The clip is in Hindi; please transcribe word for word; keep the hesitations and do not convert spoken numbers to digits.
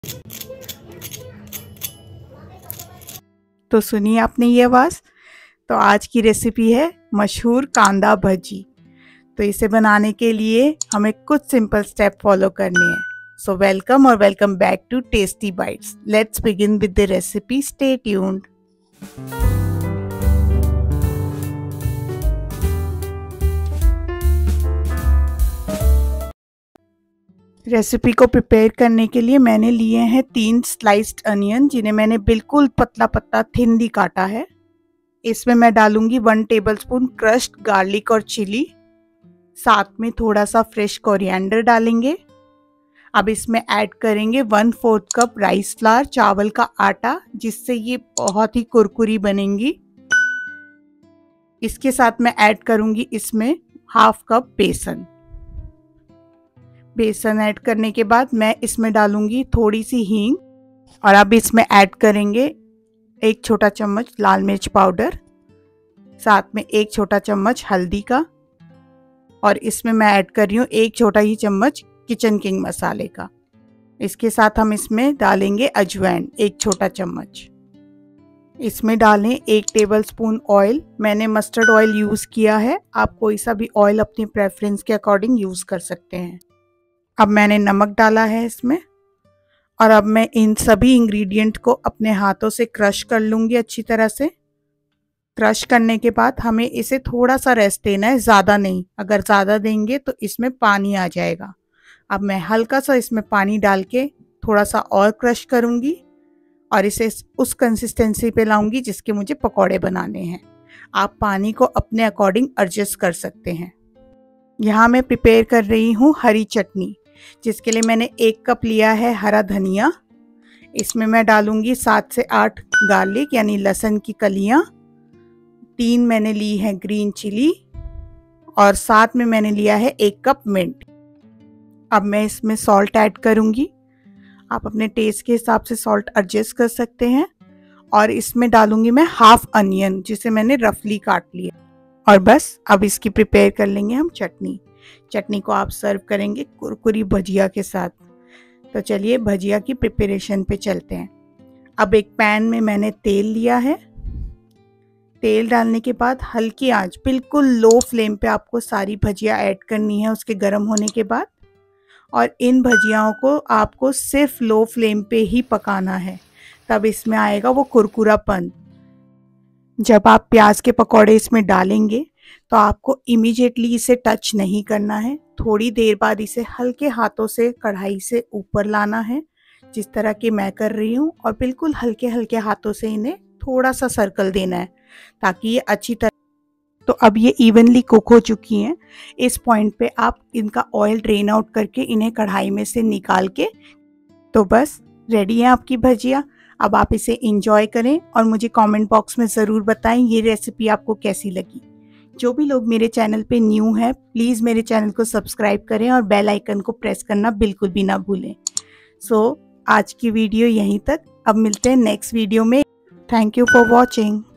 तो सुनिए आपने ये आवाज़। तो आज की रेसिपी है मशहूर कांदा भजी। तो इसे बनाने के लिए हमें कुछ सिंपल स्टेप फॉलो करने हैं। सो वेलकम और welcome back to tasty bites. Let's begin with the recipe. Stay tuned. Recipe को प्रिपेयर करने के लिए मैंने लिए हैं तीन स्लाइस्ड अनियन, जिन्हें मैंने बिल्कुल पतला पतला थिनली काटा है। इसमें मैं डालूंगी वन टेबलस्पून क्रश्ड गार्लिक और चिली, साथ में थोड़ा सा फ्रेश कोरिएंडर डालेंगे। अब इसमें ऐड करेंगे one fourth cup rice flour, चावल का आटा, जिससे ये बहुत ही कुरकुरी बनेंगी। इसके साथ मैं ऐड करूंगी इसमें हाफ कप बेसन। बेसन ऐड करने के बाद मैं इसमें डालूंगी थोड़ी सी हींग, और अब इसमें ऐड करेंगे एक छोटा चम्मच लाल मिर्च पाउडर, साथ में एक छोटा चम्मच हल्दी का, और इसमें मैं ऐड कर रही हूँ एक छोटा ही चम्मच किचन किंग मसाले का। इसके साथ हम इसमें डालेंगे अजवाइन एक छोटा चम्मच। इसमें डालें एक टेबलस्पून ऑयल। मैंने मस्टर्ड ऑयल यूज़ किया है, आप कोई सा भी ऑयल अपनी प्रेफरेंस के अकॉर्डिंग यूज़ कर सकते हैं। अब मैंने नमक डाला है इसमें, और अब मैं इन सभी इंग्रेडिएंट को अपने हाथों से क्रश कर लूँगी अच्छी तरह से। क्रश करने के बाद हमें इसे थोड़ा सा रेस्ट देना है, ज़्यादा नहीं। अगर ज़्यादा देंगे तो इसमें पानी आ जाएगा। अब मैं हल्का सा इसमें पानी डाल के थोड़ा सा और क्रश करूँगी, और इसे उस कंसिस्टेंसी पे लाऊंगी जिसके मुझे पकौड़े बनाने हैं। आप पानी को अपने अकॉर्डिंग एडजस्ट कर सकते हैं। यहाँ मैं प्रिपेयर कर रही हूँ हरी चटनी, जिसके लिए मैंने एक कप लिया है हरा धनिया। इसमें मैं डालूंगी सात से आठ गार्लिक यानी लहसुन की कलियाँ, तीन मैंने ली है ग्रीन चिली, और साथ में मैंने लिया है एक कप मिंट। अब मैं इसमें सॉल्ट ऐड करूंगी। आप अपने टेस्ट के हिसाब से सॉल्ट एडजस्ट कर सकते हैं। और इसमें डालूंगी मैं हाफ अनियन, जिसे मैंने रफली काट लिया। और बस अब इसकी प्रिपेयर कर लेंगे हम चटनी। चटनी को आप सर्व करेंगे कुरकुरी भजिया के साथ। तो चलिए भजिया की प्रिपरेशन पे चलते हैं। अब एक पैन में मैंने तेल लिया है। तेल डालने के बाद हल्की आंच, बिल्कुल लो फ्लेम पे आपको सारी भजिया ऐड करनी है उसके गर्म होने के बाद। और इन भजियाओं को आपको सिर्फ लो फ्लेम पे ही पकाना है, तब इसमें आएगा वो कुरकुरापन। जब आप प्याज के पकौड़े इसमें डालेंगे तो आपको इमीडिएटली इसे टच नहीं करना है। थोड़ी देर बाद इसे हल्के हाथों से कढ़ाई से ऊपर लाना है, जिस तरह की मैं कर रही हूँ, और बिल्कुल हल्के हल्के हाथों से इन्हें थोड़ा सा सर्कल देना है, ताकि ये अच्छी तरह। तो अब ये इवनली कुक हो चुकी हैं। इस पॉइंट पे आप इनका ऑयल ड्रेन आउट करके इन्हें कढ़ाई में से निकाल के, तो बस रेडी है आपकी भजिया। अब आप इसे इंजॉय करें और मुझे कमेंट बॉक्स में ज़रूर बताएं ये रेसिपी आपको कैसी लगी। जो भी लोग मेरे चैनल पे न्यू हैं, प्लीज़ मेरे चैनल को सब्सक्राइब करें और बेल आइकन को प्रेस करना बिल्कुल भी ना भूलें। सो आज की वीडियो यहीं तक। अब मिलते हैं नेक्स्ट वीडियो में। Thank you for watching.